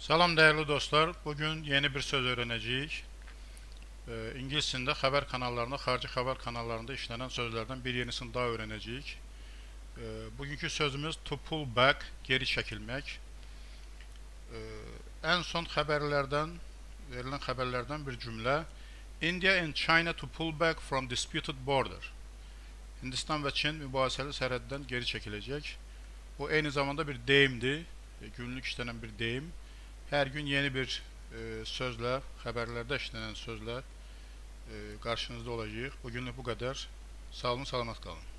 Salam değerli dostlar. Bugün yeni bir söz öğreneceğiz. İngilis dilində xəbər kanallarında, xarici xəbər kanallarında işlenen sözlerden bir yenisini daha öğreneceğiz. Bugünkü sözümüz to pull back, geri çekilmek. En son verilen haberlerden bir cümle. India and China to pull back from disputed border. Hindistan ve Çin mübahiseli sərhəddən geri çekilecek. Bu aynı zamanda bir deyimdir. Günlük işlenen bir deyim. Her gün yeni bir sözle, haberlerde işlenen sözle karşınızda olacağıq. Bugünlük bu kadar. Sağ olun, salamat qalın.